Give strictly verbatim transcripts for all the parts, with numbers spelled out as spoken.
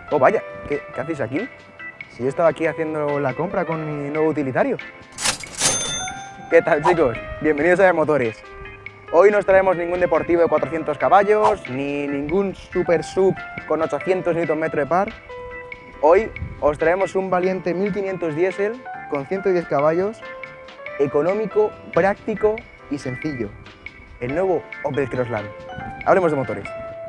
Oh, vaya, ¿qué, qué hacéis aquí? Si yo estaba aquí haciendo la compra con mi nuevo utilitario. ¿Qué tal, chicos? Bienvenidos a Motores. Hoy no os traemos ningún deportivo de cuatrocientos caballos, ni ningún super sub con ochocientos newton metro de par. Hoy os traemos un valiente mil quinientos diésel con ciento diez caballos, económico, práctico y sencillo. El nuevo Opel Crossland. Hablemos de motores.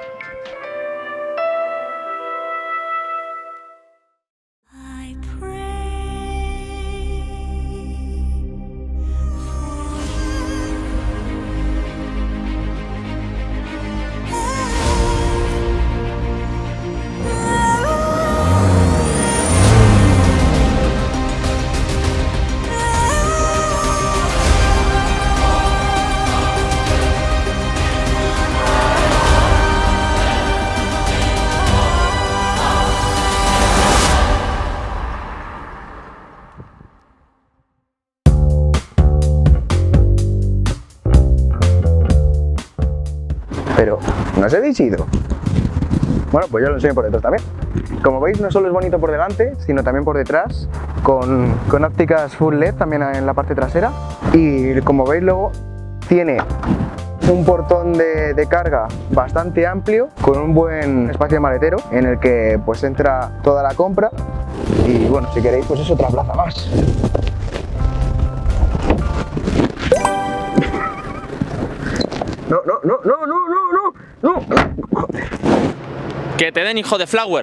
Pero, ¿no os habéis ido? Bueno, pues yo lo enseño por detrás también. Como veis, no solo es bonito por delante, sino también por detrás, con, con ópticas full L E D también en la parte trasera. Y como veis luego, tiene un portón de, de carga bastante amplio, con un buen espacio de maletero, en el que pues entra toda la compra. Y bueno, si queréis, pues es otra plaza más. No, no, no, no, no, no, no, no. Que te den, hijo de Flower.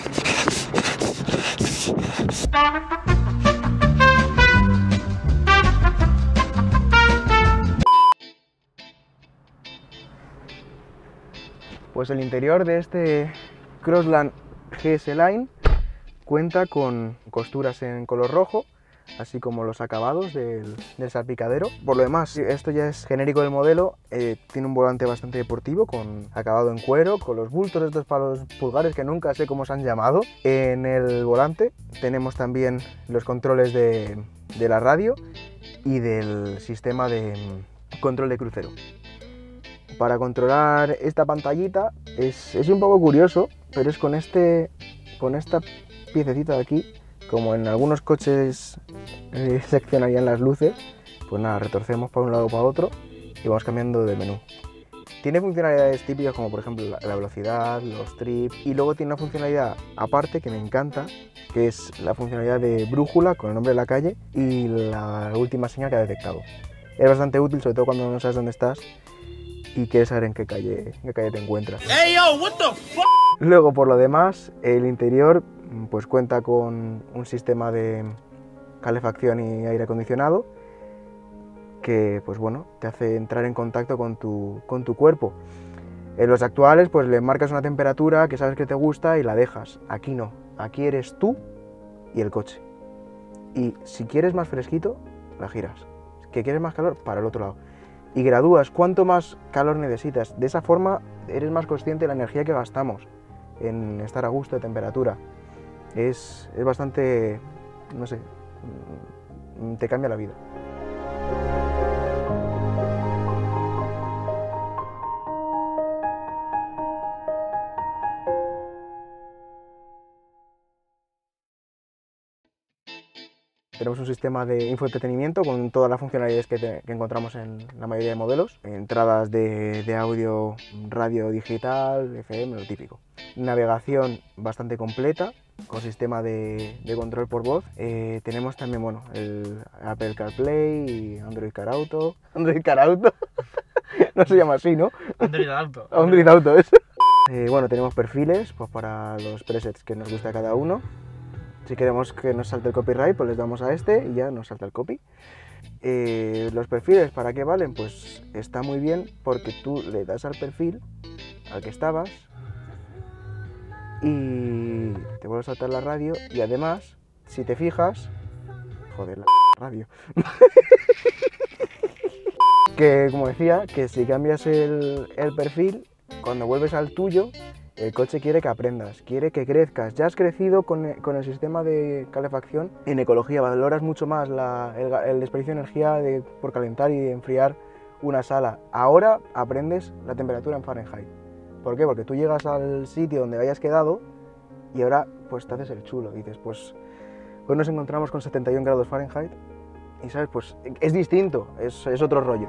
Pues el interior de este Crossland G S Line cuenta con costuras en color rojo, así como los acabados del, del salpicadero. Por lo demás, esto ya es genérico del modelo, eh, tiene un volante bastante deportivo, con acabado en cuero, con los bultos estos para los pulgares que nunca sé cómo se han llamado. En el volante tenemos también los controles de, de la radio y del sistema de control de crucero. Para controlar esta pantallita es, es un poco curioso, pero es con, este, con esta piececita de aquí. Como en algunos coches eh, seccionarían las luces, pues nada, retorcemos para un lado o para otro y vamos cambiando de menú. Tiene funcionalidades típicas como por ejemplo la, la velocidad, los trips, y luego tiene una funcionalidad aparte que me encanta, que es la funcionalidad de brújula con el nombre de la calle y la última señal que ha detectado. Es bastante útil, sobre todo cuando no sabes dónde estás y quieres saber en qué calle, en qué calle te encuentras. Hey, yo, what the fuck? Luego, por lo demás, el interior pues cuenta con un sistema de calefacción y aire acondicionado que pues bueno, te hace entrar en contacto con tu, con tu cuerpo. En los actuales pues le marcas una temperatura que sabes que te gusta y la dejas. Aquí no, aquí eres tú y el coche. Y si quieres más fresquito, la giras. Que quieres más calor, para el otro lado. Y gradúas cuánto más calor necesitas. De esa forma eres más consciente de la energía que gastamos en estar a gusto de temperatura. Es, es bastante, no sé, te cambia la vida. Tenemos un sistema de infoentretenimiento con todas las funcionalidades que, te, que encontramos en la mayoría de modelos. Entradas de, de audio, radio digital, F M, lo típico. Navegación bastante completa, con sistema de, de control por voz. Eh, tenemos también bueno, el Apple CarPlay y Android Car Auto. Android Car Auto, no se llama así, ¿no? Android Auto. Android Auto, eso. Eh, bueno, tenemos perfiles pues, para los presets que nos gusta cada uno. Si queremos que nos salte el copyright, pues les damos a este y ya nos salta el copy. Eh, los perfiles, ¿para qué valen? Pues está muy bien porque tú le das al perfil al que estabas y te vuelve a saltar la radio y además, si te fijas... Joder, la radio. Que, como decía, que si cambias el, el perfil, cuando vuelves al tuyo, el coche quiere que aprendas, quiere que crezcas. Ya has crecido con el, con el sistema de calefacción. En ecología valoras mucho más la, el, el desperdicio de energía de, por calentar y enfriar una sala. Ahora aprendes la temperatura en Fahrenheit. ¿Por qué? Porque tú llegas al sitio donde hayas quedado y ahora pues te haces el chulo. Y dices, pues, pues nos encontramos con setenta y un grados Fahrenheit y, ¿sabes? Pues es distinto, es, es otro rollo.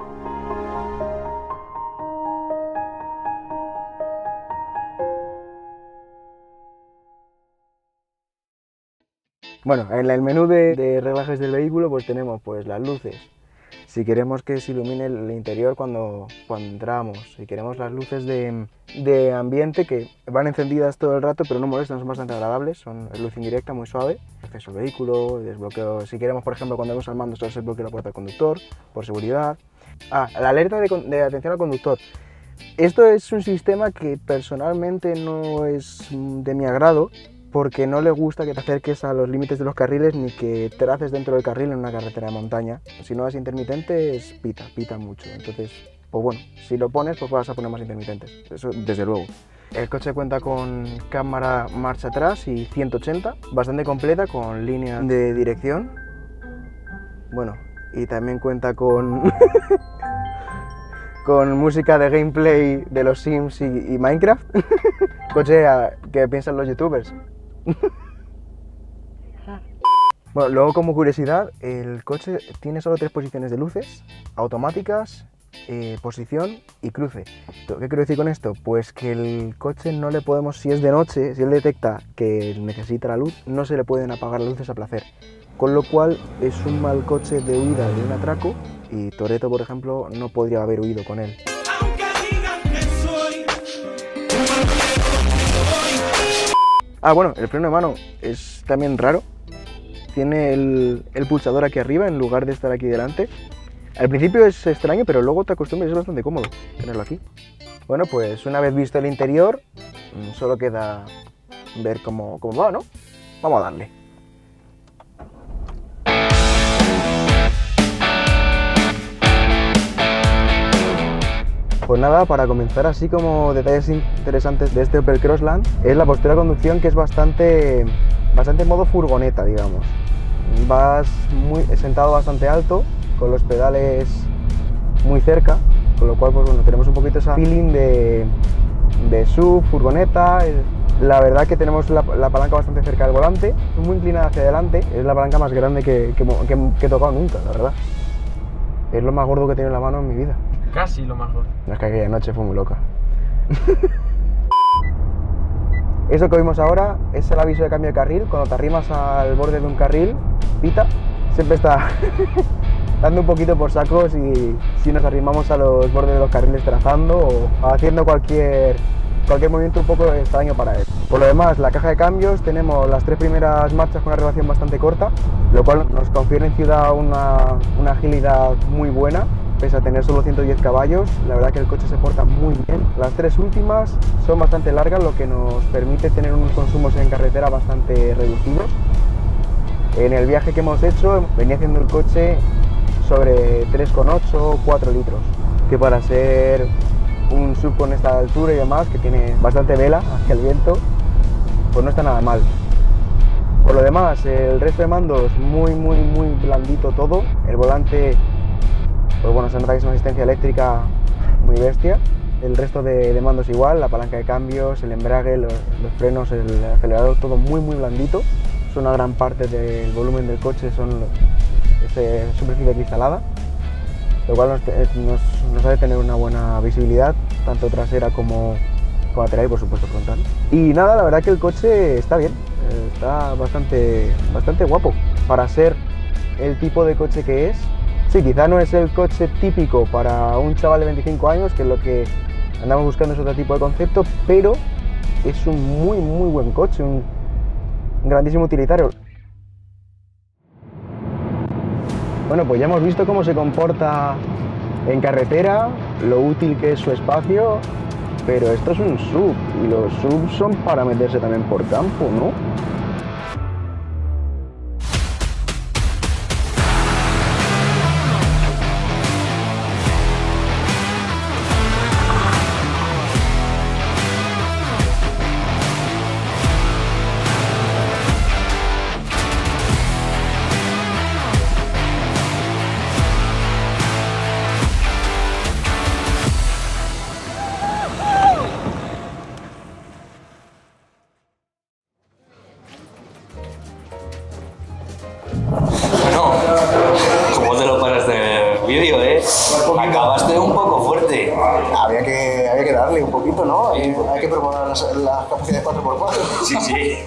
Bueno, en el menú de, de reglajes del vehículo pues tenemos pues las luces. Si queremos que se ilumine el interior cuando, cuando entramos, si queremos las luces de, de ambiente que van encendidas todo el rato pero no molestan, son bastante agradables, son luz indirecta muy suave, acceso al vehículo, desbloqueo, si queremos por ejemplo cuando vamos al mando solo se bloquea la puerta del conductor, por seguridad. Ah, la alerta de, de atención al conductor. Esto es un sistema que personalmente no es de mi agrado, porque no le gusta que te acerques a los límites de los carriles ni que traces dentro del carril en una carretera de montaña. Si no es intermitente, es pita, pita mucho. Entonces, pues bueno, si lo pones, pues vas a poner más intermitentes, eso desde luego. El coche cuenta con cámara marcha atrás y ciento ochenta, bastante completa, con línea de dirección. Bueno, y también cuenta con, con música de gameplay de los Sims y, y Minecraft. Coche que piensan los youtubers. Bueno, luego como curiosidad, el coche tiene solo tres posiciones de luces, automáticas, eh, posición y cruce. ¿Qué quiero decir con esto? Pues que el coche no le podemos, si es de noche, si él detecta que necesita la luz, no se le pueden apagar las luces a placer. Con lo cual es un mal coche de huida de un atraco y Toretto, por ejemplo, no podría haber huido con él. Ah, bueno, el freno de mano es también raro. Tiene el, el pulsador aquí arriba en lugar de estar aquí delante. Al principio es extraño, pero luego te acostumbras y es bastante cómodo tenerlo aquí. Bueno, pues una vez visto el interior, solo queda ver cómo, cómo va, ¿no? Vamos a darle. Pues nada, para comenzar así como detalles interesantes de este Opel Crossland, es la postura de conducción, que es bastante, bastante en modo furgoneta, digamos. Vas muy, sentado bastante alto, con los pedales muy cerca, con lo cual pues bueno, tenemos un poquito ese feeling de, de S U V, furgoneta. La verdad que tenemos la, la palanca bastante cerca del volante, muy inclinada hacia adelante, es la palanca más grande que, que, que, que he tocado nunca, la verdad. Es lo más gordo que he tenido en la mano en mi vida. Casi lo mejor. No, es que aquella noche fue muy loca. Eso que oímos ahora es el aviso de cambio de carril. Cuando te arrimas al borde de un carril, pita, siempre está dando un poquito por sacos y si nos arrimamos a los bordes de los carriles trazando o haciendo cualquier, cualquier movimiento un poco extraño para él. Por lo demás, la caja de cambios, tenemos las tres primeras marchas con una relación bastante corta, lo cual nos confiere en ciudad una, una agilidad muy buena. Pese a tener solo ciento diez caballos, la verdad que el coche se porta muy bien. Las tres últimas son bastante largas, lo que nos permite tener unos consumos en carretera bastante reducidos. En el viaje que hemos hecho, venía haciendo el coche sobre tres coma ocho o cuatro litros, que para ser un S U V con esta altura y demás, que tiene bastante vela hacia el viento, pues no está nada mal. Por lo demás, el resto de mandos muy, muy, muy blandito todo. El volante, pues bueno, se nota que es una asistencia eléctrica muy bestia. El resto de, de mandos igual, la palanca de cambios, el embrague, los, los frenos, el acelerador, todo muy muy blandito. Es una gran parte del volumen del coche, son esa superficie cristalada, lo cual nos, nos, nos hace tener una buena visibilidad, tanto trasera como, como lateral y por supuesto frontal. Y nada, la verdad que el coche está bien, está bastante, bastante guapo para ser el tipo de coche que es. Sí, quizá no es el coche típico para un chaval de veinticinco años, que es lo que andamos buscando, es otro tipo de concepto, pero es un muy muy buen coche, un grandísimo utilitario. Bueno, pues ya hemos visto cómo se comporta en carretera, lo útil que es su espacio, pero esto es un S U V y los S U V son para meterse también por campo, ¿no? darle un poquito, ¿no? Eh, hay que promover las, las capacidades cuatro por cuatro. Sí, sí.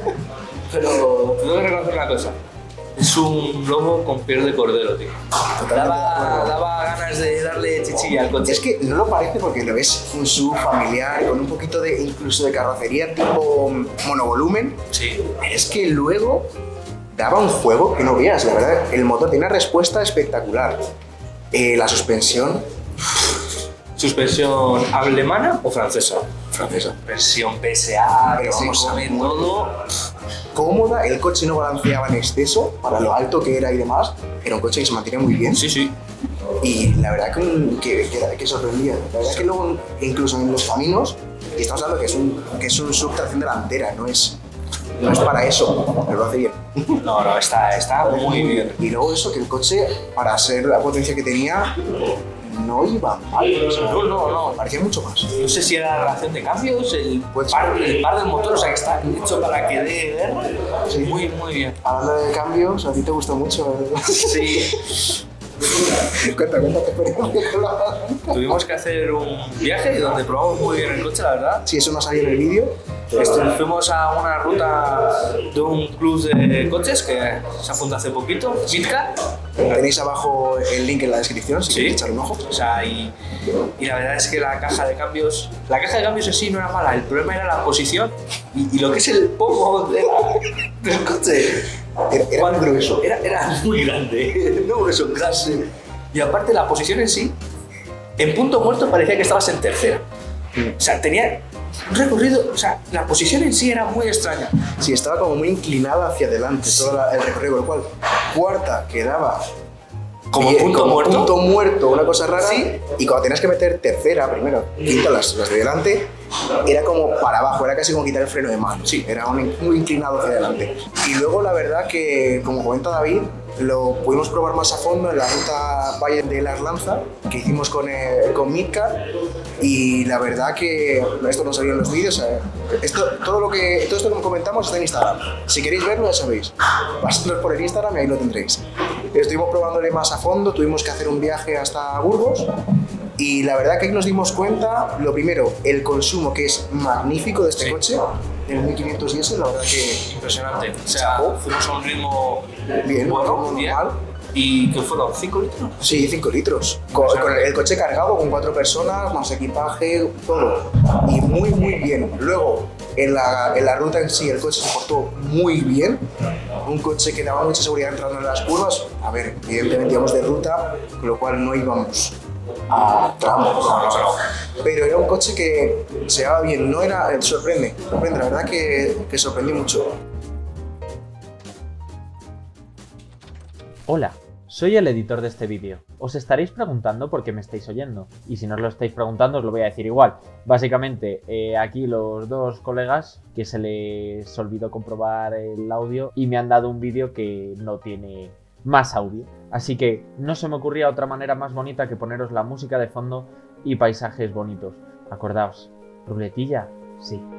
Pero tengo que reconocer una cosa. Es un lobo con piel de cordero, tío. Daba, daba ganas de darle chichilla al coche. Es que no lo parece porque lo ves un S U V familiar, con un poquito de incluso de carrocería tipo monovolumen. Sí. Es que luego daba un juego que no veas, la verdad. El motor tiene una respuesta espectacular. Eh, la suspensión... ¿Suspensión alemana o francesa? Francesa. Versión P S A, Pero que vamos se a come ver. todo. Cómoda, el coche no balanceaba en exceso para lo alto que era y demás. Era un coche que se mantenía muy bien. Sí, sí. Y la verdad que, que, que, que sorprendía. La verdad que luego, incluso en los caminos, y estamos hablando que es un, que es un S U V tracción delantera, no es, no es para eso, pero lo hace bien. No, no, está, está muy bien. Y luego eso, que el coche, para ser la potencia que tenía, no iba mal. O sea, No, no, no. parecía mucho más. No sé si era la relación de cambios, el Pues- par, el par del motor, o sea, que está hecho para que dé guerra. Sí. Muy, muy bien. Hablando de cambios, a ti te gustó mucho. Sí. Cuenta, cuenta tu experiencia con la... Tuvimos que hacer un viaje donde probamos muy bien el coche, la verdad. Sí, eso no salió en el vídeo. Esto, fuimos a una ruta de un club de coches que se ha fundado hace poquito, Midcar. Tenéis abajo el link en la descripción si Sí. queréis echar un ojo. O sea, y, y la verdad es que la caja de cambios, la caja de cambios en sí no era mala, el problema era la posición y, y lo que es el pomo de la- del coche. Era, era muy grueso. Era, era muy grande, no grueso, grande. Y aparte la posición en sí, en punto muerto parecía que estabas en tercera. O sea, tenía un recorrido, o sea, la posición en sí era muy extraña. Sí, estaba como muy inclinada hacia adelante todo la- el recorrido, con lo cual cuarta quedaba Como bien, punto como muerto. punto muerto, una cosa rara. Sí. Y cuando tenías que meter tercera, primero, quinta, las, las de delante, era como para abajo, era casi como quitar el freno de mano. Sí. Era un- muy inclinado hacia adelante. Y luego, la verdad, que como comenta David, lo pudimos probar más a fondo en la ruta Valle de la Arlanza que hicimos con, eh, con Midcar. Y la verdad que esto no salió en los vídeos. eh. Esto, todo, lo que, todo esto que comentamos está en Instagram. Si queréis verlo, ya sabéis. Pasadlos por el Instagram y ahí lo tendréis. Estuvimos probándole más a fondo, tuvimos que hacer un viaje hasta Burgos. Y la verdad que ahí nos dimos cuenta, lo primero, el consumo que es magnífico de este Sí. coche, el mil quinientos diésel, la verdad que Impresionante. O sea, fuimos a un ritmo bien, bueno, normal. bien. ¿Y qué fueron? ¿cinco litros? Sí, cinco litros. Con, con el coche cargado, con cuatro personas, más equipaje, todo. Y muy, muy bien. Luego, en la, en la ruta en sí, el coche se portó muy bien. Un coche que daba mucha seguridad entrando en las curvas. A ver, evidentemente íbamos de ruta, con lo cual no íbamos a tramos. Pero era un coche que se llevaba bien, no era... eh, sorprende, sorprende, la verdad que, que sorprendió mucho. Hola, soy el editor de este vídeo. Os estaréis preguntando por qué me estáis oyendo. Y si no os lo estáis preguntando, os lo voy a decir igual. Básicamente, eh, aquí los dos colegas que se les olvidó comprobar el audio y me han dado un vídeo que no tiene más audio. Así que no se me ocurría otra manera más bonita que poneros la música de fondo y paisajes bonitos. Acordaos, ruletilla, sí.